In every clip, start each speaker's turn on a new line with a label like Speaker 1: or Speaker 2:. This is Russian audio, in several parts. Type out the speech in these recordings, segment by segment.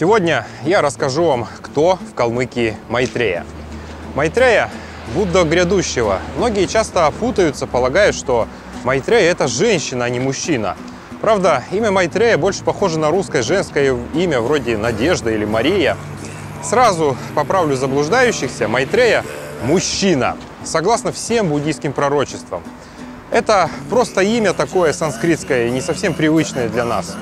Speaker 1: Сегодня я расскажу вам, кто в Калмыкии Майтрея. Майтрея – Будда грядущего. Многие часто путаются, полагая, что Майтрея – это женщина, а не мужчина. Правда, имя Майтрея больше похоже на русское женское имя, вроде Надежда или Мария. Сразу поправлю заблуждающихся, Майтрея – мужчина, согласно всем буддийским пророчествам. Это просто имя такое санскритское, не совсем привычное для нас.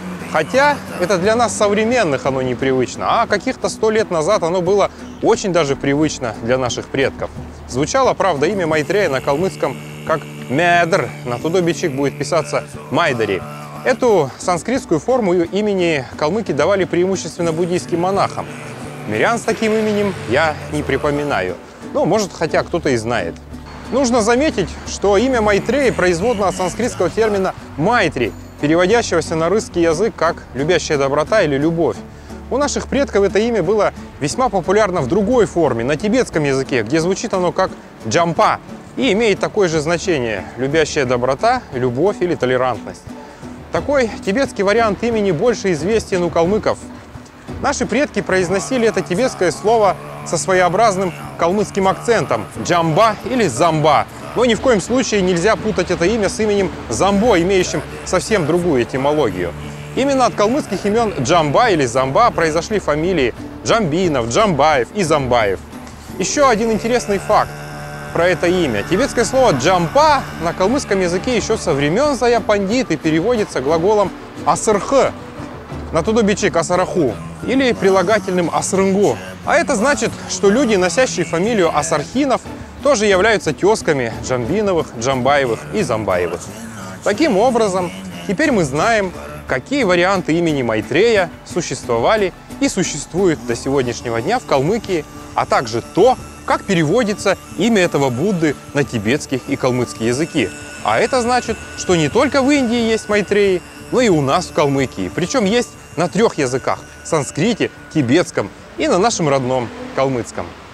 Speaker 1: Хотя это для нас современных оно непривычно, а каких-то 100 лет назад оно было очень даже привычно для наших предков. Звучало, правда, имя Майтрея на калмыцком как Медр, на тудобичик будет писаться Майдари. Эту санскритскую форму имени калмыки давали преимущественно буддийским монахам. Мирян с таким именем я не припоминаю, ну, может, хотя кто-то и знает. Нужно заметить, что имя Майтреи производно от санскритского термина «майтри», переводящегося на русский язык как «любящая доброта» или «любовь». У наших предков это имя было весьма популярно в другой форме, на тибетском языке, где звучит оно как «джампа» и имеет такое же значение – «любящая доброта», «любовь» или «толерантность». Такой тибетский вариант имени больше известен у калмыков. Наши предки произносили это тибетское слово со своеобразным калмыцким акцентом – «джамба» или «замба». Но ни в коем случае нельзя путать это имя с именем Замбо, имеющим совсем другую этимологию. Именно от калмыцких имен Джамба или Замба произошли фамилии Джамбинов, Джамбаев и Замбаев. Еще один интересный факт про это имя. Тибетское слово «джампа» на калмыцком языке еще со времен Зая Пандиты переводится глаголом «асырхы», на тудобичик «асараху» или прилагательным «асрынгу». А это значит, что люди, носящие фамилию Асархинов, тоже являются тезками Джамбиновых, Джамбаевых и Замбаевых. Таким образом, теперь мы знаем, какие варианты имени Майтрея существовали и существуют до сегодняшнего дня в Калмыкии, а также то, как переводится имя этого Будды на тибетский и калмыцкий языки. А это значит, что не только в Индии есть Майтреи, но и у нас в Калмыкии. Причем есть на 3 языках – санскрите, тибетском и на нашем родном калмыцком.